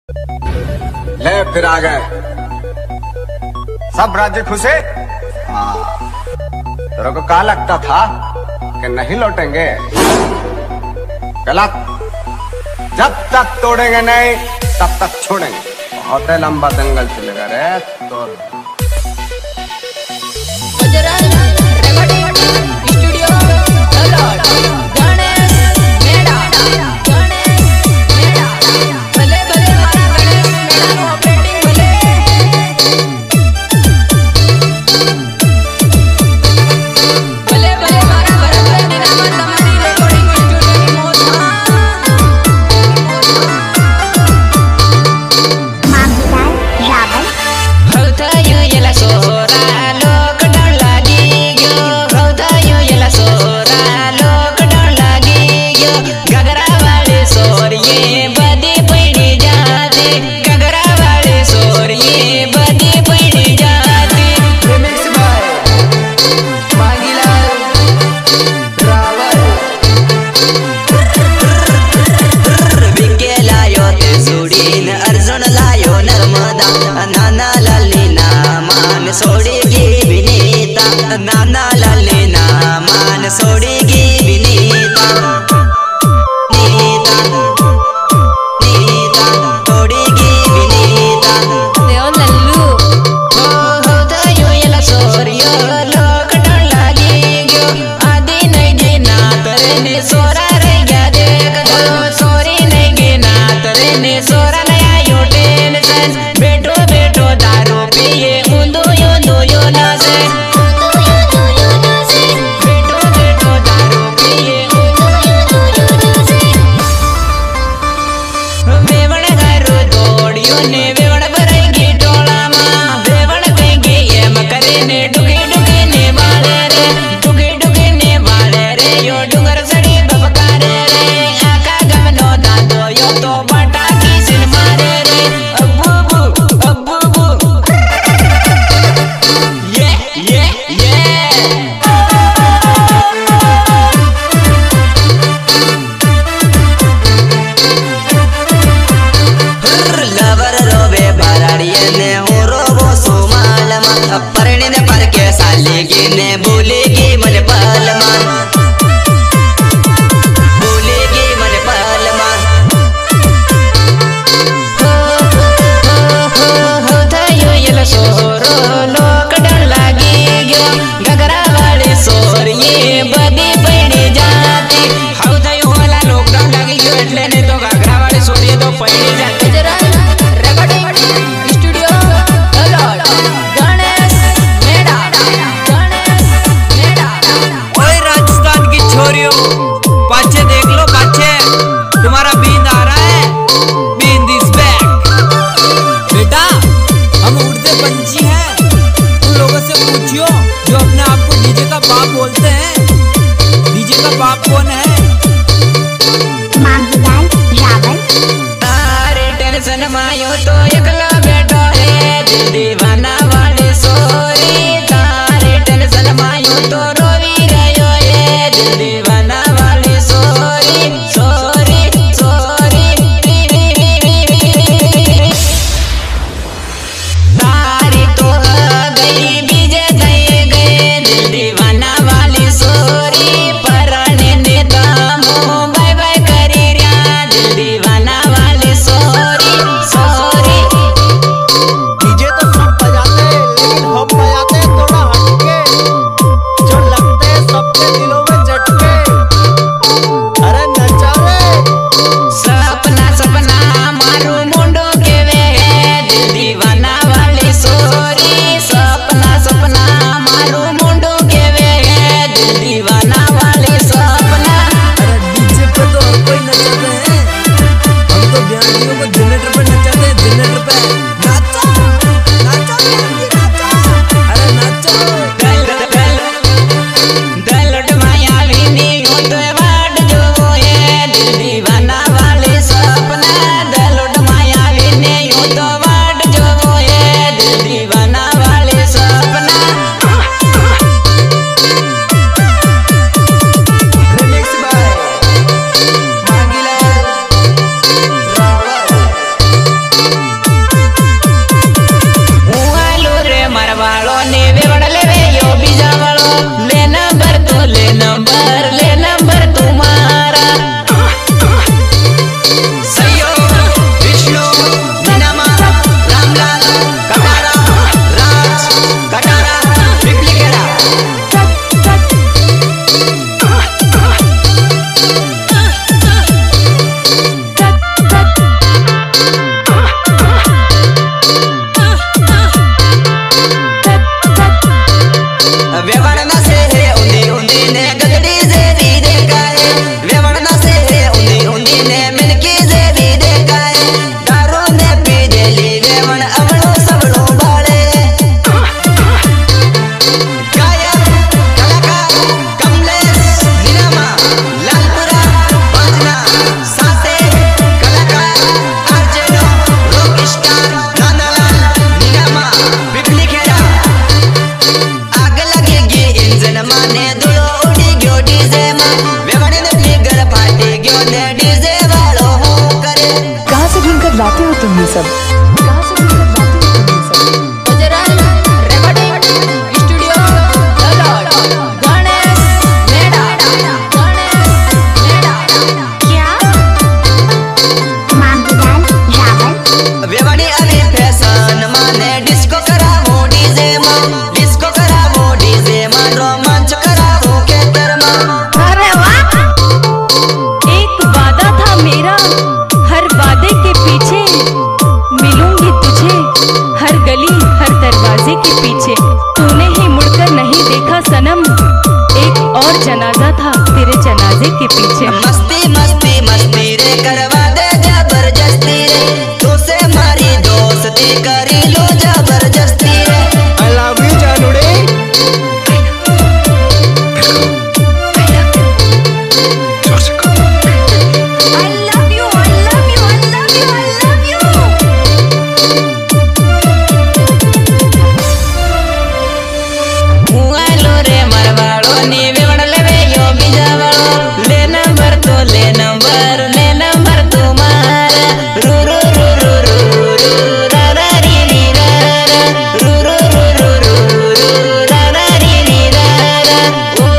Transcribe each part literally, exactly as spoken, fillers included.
ले फिर आ गए सब राज्य खुशे। हाँ, तेरे को क्या लगता था कि नहीं लौटेंगे? गलत। जब तक तोड़ेंगे नहीं तब तक छोड़ेंगे। बहुत लंबा दंगल चलेगा रे तो। नाना लाले ना मान सोड़ेगी विनीता नीता नीता तोड़ेगी विनीता देओ लल्लू हो हो दयो येला सोरियो लोक डर लागी गयो आदि नहीं गे ना तरे ने सोरा रह गया देख दो सोरी नहीं गे ना तरे ने सोरा नया यो टेंशन बैठो बैठो दारू पिए ऊंधो यो दो यो ना से ने बोलेगी मन पालमा बोलेगी मन पालमा हो हो हो हो दयो येला सोरो लोक डर लागी गयो गगरा वाले सोर ये बदी पड़ी जाती हाउ दयो वाला लोक डर लागी गयो એટલે ને તો ગગરા વાले સોર ये तो पड़ी जाती। पाछे देख लो पाछे तुम्हारा बींद आ रहा है। बींद इज बैक। बेटा हम उड़ते पंछी हैं। उन लोगों से पूछियो जो अपने आप को डीजे का बाप बोलते हैं। डीजे का बाप कौन है? तारे टेंशन मायो तो एकला बैठो है दिल दीवाना वाले सोरी। तारे टेंशन मायो तो रोवी रहो है दिल दीवाना वाले सोरी सोरी सोरी। तारी तो गई बीजे गए गए दिल दीवाना वाली सोरी। पराने ने दामो बाय बाय करी रिया दिल दीवाना वाली सोरी सोरी। डीजे तो सब बजाते हो तुम ये सब? कहाँ से मिलकर गाती हो तुम ये सब? Gujral recording studio lord Ganesh मेड़ा गणेश मेड़ा क्या मांगुदान रावण वेवाड़ी अली फैशन माने डिस्को करावो डीजे मान डिस्को करावो डीजे मान रोमांच करावो केतर मान। अरे वाह एक वादा था मेरा, हर वादे के पीछे मिलूंगी तुझे, हर गली हर दरवाजे के पीछे। तूने ही मुड़कर नहीं देखा सनम, एक और जनाजा था तेरे जनाजे के पीछे। मस्ती मस्ती मस्ती रे करवा दे जबरदस्ती रे, तू से मारी दोस्ती करी लो जबरदस्ती रे। आई लव यू जानूड़े। I love you I love you I love you I love you हुआलो रे मरवाड़ो नी वेवड़ लेवे यो बीजावाड़ो, ले नंबर तो ले नंबर ले नंबर तुम्हार। रू रू रू रू रू रू रा रा री री रा रा, रू रू रू रू रू रू रा रा री री रा रा। ओ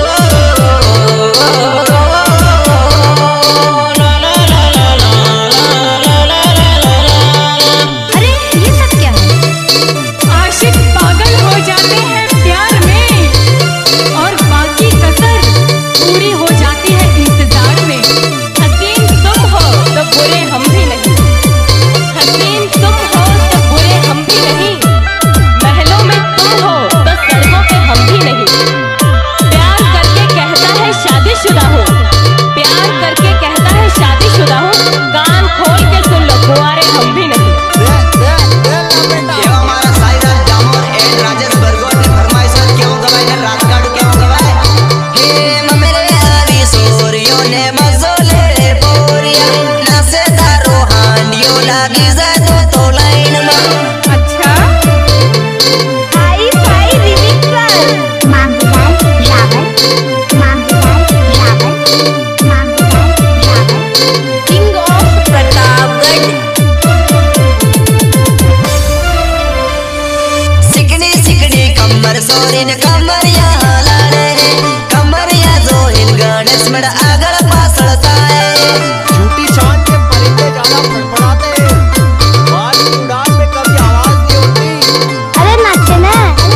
ला ला ला ला ला ला ला ला। अरे ये सब क्या है? आशिक पागल हो जाते हैं प्यार में, और बाकी कसर पूरी हो जाती है इंतजार में। हसीन तुम हो तो बुरे हम भी नहीं, हसीन तुम हो तो बुरे हम भी नहीं, महलों में तुम हो तो सड़कों पे हम भी नहीं। प्यार करके कहता है शादीशुदा हो, प्यार करके कहता है शादीशुदा हो, कान खोल के सुन लो कुंवारे हम भी नहीं। ये हमारा साइरा जामोर एंड राजेश बरगोट ने फरमाइश क्यों गवाए ने रात काट क्यों गवाए। हे मेरे आली सोरियो ने मजोले बोरिया नसे दारो हांडियो लागी जादो तो लाइन में। अच्छा hi fi remix Mangudan Ravan Mangudan Ravan Mangudan Ravan king of Pratapgarh सिकड़ी सिकड़ी कमर सोरिन कमरिया लाले कमरिया जो हिल गणेश में आगल पासड़ता है। झूठी शान के परिंदे ज्यादा फड़फड़ाते हैं, बात की उड़ान में कभी आवाज नहीं होती। अरे नाचे ना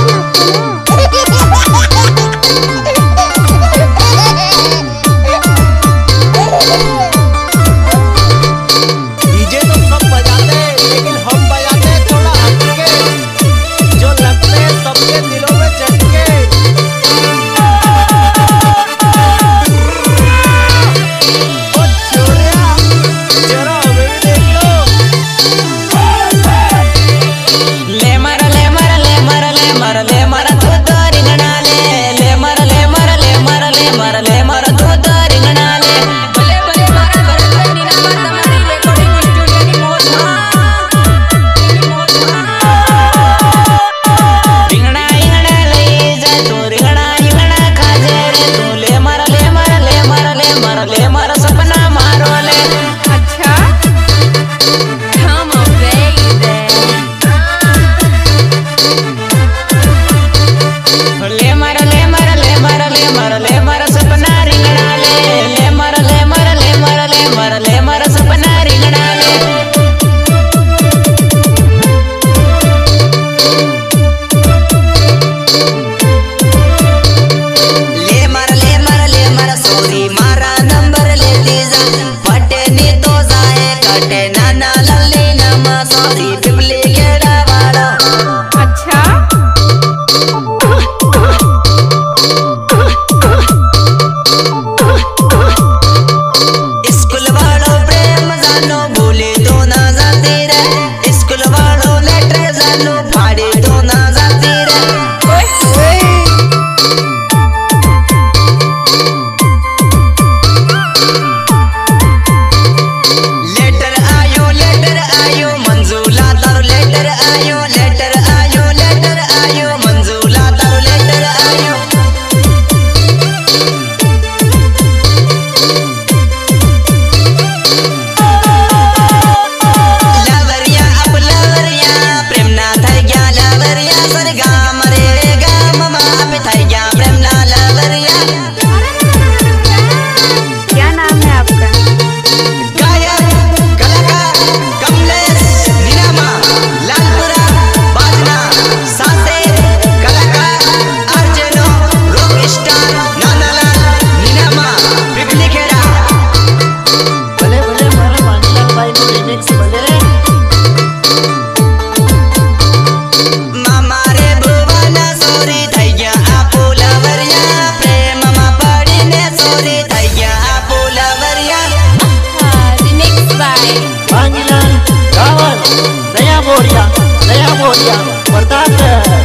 डीजे तो सब बजाते हैं, लेकिन हम बजाते हैं थोड़ा हटके, जो लगते हैं सबके दिलों में झटके। ओ छोरिया, जरा हमें भी देख लो। ले मर ले मर ले मर ले मर ले मर तू तो रिंगना ले, ले मर ले मर ले मर ले मर ले मर तू तो रिंगना ले। भले भले मारा भरत नीना मर तुम्हारी रिकॉर्डिंग स्टूडियो की मौज रिंगना रिंगना ले जा तू रिंगना रिंगना खा जे रे तू। ले मर ले मर ले मर ले मर ले मर सपना मारो ले। अच्छा come on baby। ले मर ले मर ले मर ले मर ले मर सपना रिंगना ले, ले मर ले मर ले मर ले मर ले मर सपना रिंगना ले। ले मर ले मर ले मर सोरी मारा नंबर ले दीजा, फटे नी तो जाए कटे नाना लल्ली नमा सोरी पिपली गेड़ा वाला। अच्छा स्कूल वालों प्रेम जानो भूले तो ना जाती रे, स्कूल वालों लेटर जानो फाड़े तो ना जाती रे। लेटर आयो लेटर आयो मंजूला बढ़िया बर्दाश्त है।